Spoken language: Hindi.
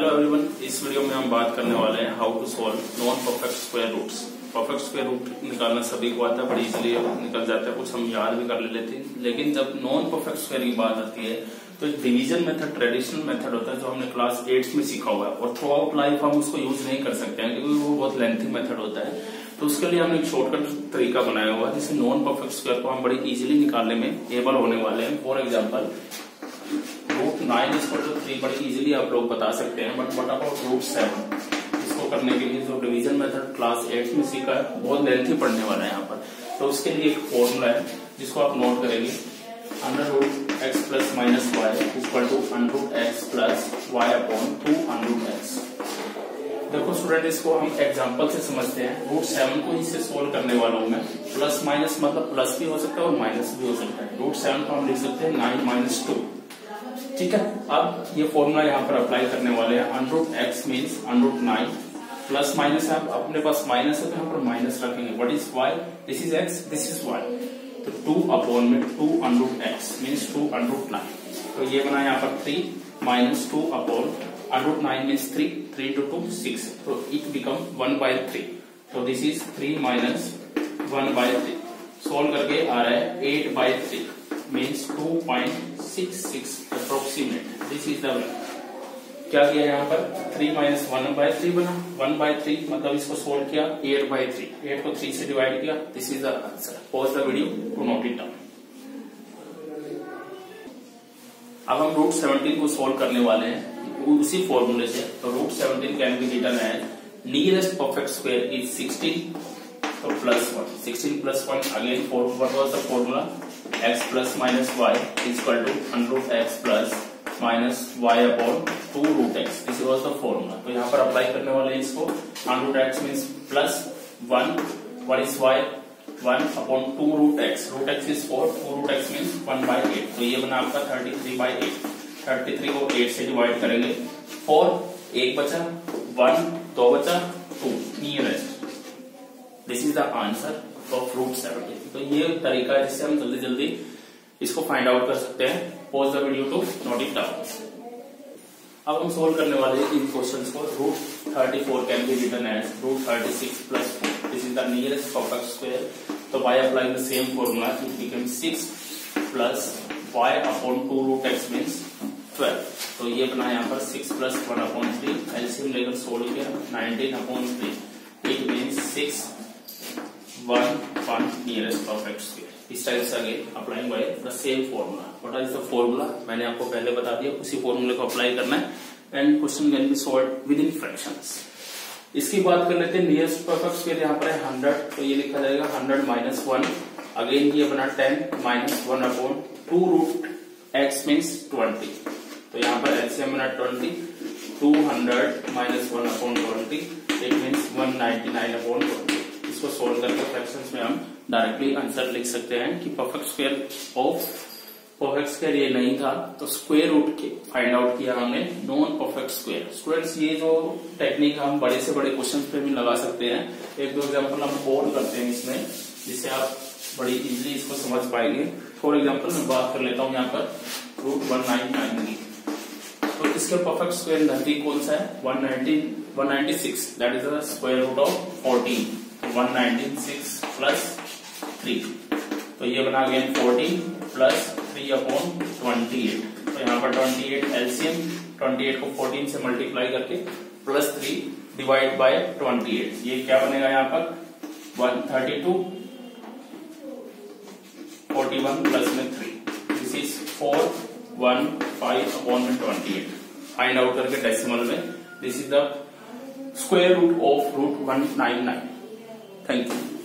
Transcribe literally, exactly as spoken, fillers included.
हेलो एवरीवन, इस वीडियो में हम बात करने वाले हैं how to solve non perfect square roots. Perfect square root निकालना सभी को आता है, बड़ी इजीली निकल जाता है, कुछ हम याद भी कर लेते हैं। लेकिन जब नॉन परफेक्ट स्क्वायर की बात आती है तो डिवीजन मेथड ट्रेडिशनल मेथड होता है जो हमने क्लास एट में सीखा हुआ है और थ्रू आउट लाइफ हम उसको यूज नहीं कर सकते हैं क्योंकि वो बहुत लेंथी मेथड होता है। तो उसके लिए हमने एक शॉर्टकट तरीका बनाया हुआ है जिससे नॉन परफेक्ट स्क्वायर को हम बड़ी इजीली निकालने में एबल होने वाले हैं। For example root nine equal to three बड़ी इजीली आप लोग बता सकते हैं, but what about root seven, इसको करने के लिए जो डिवीजन मेथड क्लास एट में सीखा है बहुत लेंथी पढ़ने वाला है यहाँ पर। तो उसके लिए एक फॉर्मूला है जिसको आप नोट करेंगे, under root x plus minus y equal to under root x plus y upon two under root x. देखो स्टूडेंट, इसको हम एग्जांपल से समझते हैं। रूट सेवन को इससे सोल्व करने वाला हूं मैं। प्लस माइनस मतलब प्लस भी हो सकता है और माइनस भी हो सकता है। रूट सेवन को हम लिख सकते हैं नाइन माइनस टू, ठीक है। अब ये फॉर्मूला यहाँ पर अप्लाई करने वाले हैं। Under root x means under root nine, plus minus है, अपने पास माइनस है तो यहाँ पर माइनस रखेंगे। What is y? This is x, this is y, तो टू अपॉन में two under root x means two under root nine. तो ये बना यहाँ पर three minus two upon under root nine means three, three two two six, तो it become one by three. तो this is three minus one by three. Solve करके आ रहा है eight by three means two point six six approximate. This is the क्या किया यहाँ पर, three minus one by three बना, वन बाई थ्री मतलब इसको सोल्व किया एट बाई थ्री, एट को थ्री से डिवाइड किया। This is the answer. Pause the video to note it down. अब हम रूट सेवनटीन को सोल्व करने वाले हैं उसी फॉर्मूले से। तो root seventeen can be written as nearest perfect square is sixteen, तो plus one, sixteen plus one again what was the formula, x plus minus y equal to under root x plus minus y upon two root x. This was the formula. तो यहाँ पर अप्लाई करने वाले हैं इसको। Under root x means plus one, what is y, one upon two root x, root x is four, two root x means one by eight. तो ये बना आपका thirty three by eight. Thirty three को एट से डिवाइड करेंगे, फोर एक बचा, वन दो बचा, two nearest. This is the answer of root seventeen. तो ये तरीका है जिससे हम जल्दी जल्दी इसको फाइंड आउट कर सकते हैं। Pause the video to note it down. अब हम सोल्व करने वाले इन क्वेश्चंस को। Root thirty four can be written as root thirty six plus four, this is the nearest perfect square. तो by applying the same formula it become six plus y upon two root x means twelve. तो ये बना यहाँ पर six plus one upon three, LCM लेकर सोल्व किया nineteen upon three, it means six one one nearest perfect square. इस टाइप से आगे applying by the same formula. What is the formula, मैंने आपको पहले बता दिया, उसी फॉर्मूले को अप्लाई करना है and question can be solved with in fractions. इसकी बात कर लेते हैं। नियरेस्ट परफेक्ट स्क्वायर यहाँ पर है हंड्रेड, तो ये लिखा जाएगा हंड्रेड माइनस वन, अगेन ये बना ten minus one upon two root x means twenty. तो यहाँ पर एलसीएम बना twenty, two hundred minus one upon twenty, it means one ninety nine upon twenty. इसको सोल्व करके फ्रैक्शंस में हम डायरेक्टली आंसर लिख सकते हैं कि perfect square of perfect square ये नहीं था तो स्क्वायर रूट के फाइंड आउट किया हमने नॉन परफेक्ट स्क्वायर। स्टूडेंट्स, ये जो टेक्निक हम बड़े से बड़े क्वेश्चन पे भी लगा सकते हैं। एक दो एग्जांपल हम और करते हैं इसमें जिससे आप बड़ी इजीली इसको समझ पाएंगे। फॉर एग्जांपल मैं बात कर लेता हूँ यहाँ पर रूट वन नाइन नाइन की। तो इसके परफेक्ट स्क्वायर नजदीक कौन सा है, one nineteen one ninety six, that is the square root of fourteen. One ninety six plus three, तो ये बना again fourteen plus three upon twenty eight. तो यहाँ पर twenty eight LCM, twenty eight को फोर्टीन से मल्टीप्लाई करके plus three divide by twenty eight, ये क्या बनेगा यहाँ पर one thirty two, forty one plus में three, this is four one five upon में ट्वेंटी एट। फाइंड आउट करके डेसिमल में, this is the square root of root one nine nine. Thank you.